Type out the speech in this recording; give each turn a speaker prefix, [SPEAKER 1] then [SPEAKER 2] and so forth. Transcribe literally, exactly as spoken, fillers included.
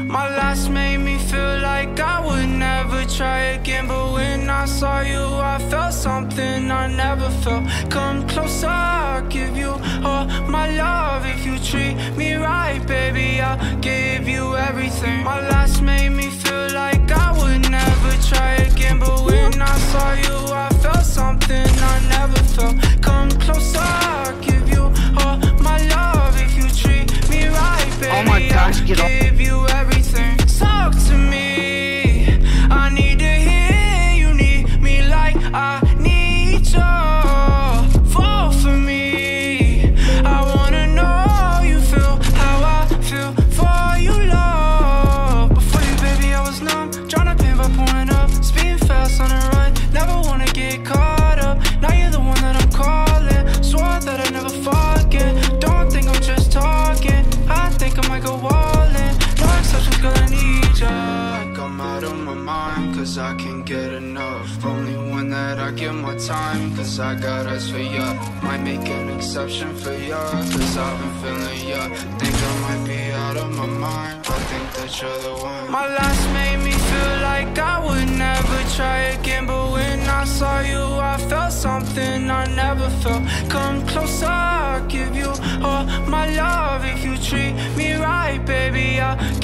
[SPEAKER 1] My last made me feel like I would never try again, but when I saw you I felt something I never felt. Come closer, I'll give you all my love. If you treat me right, baby, I'll give you everything. My last made me feel like I would never try again, but when I saw you I felt something I never felt. Come closer, I'll give you all my love. If you treat me right, baby,
[SPEAKER 2] oh my gosh, get
[SPEAKER 1] I'll give you everything. Talk to me, I need to hear you need me like I need you. Fall for me, I wanna know you feel how I feel for you, love. Before you, baby, I was numb, tryna pain by pulling up, speeding fast on the run, never wanna get caught up. Now you're the one that I'm calling, swore that I'd never forget. Don't think I'm just talking, I think I might go all in. No exceptions, girl, I need ya. Like I'm out of my mind, cause I can't get enough. Only one that I give my time, cause I got eyes for ya. Might make an exception for ya, cause I've been feeling ya. Think I might be out of my mind, I think that you're the one. My last made me feel like I would never try again, but when I saw you I felt something I never felt. Come closer, I'll give you all my love. If you treat me right, baby, I'll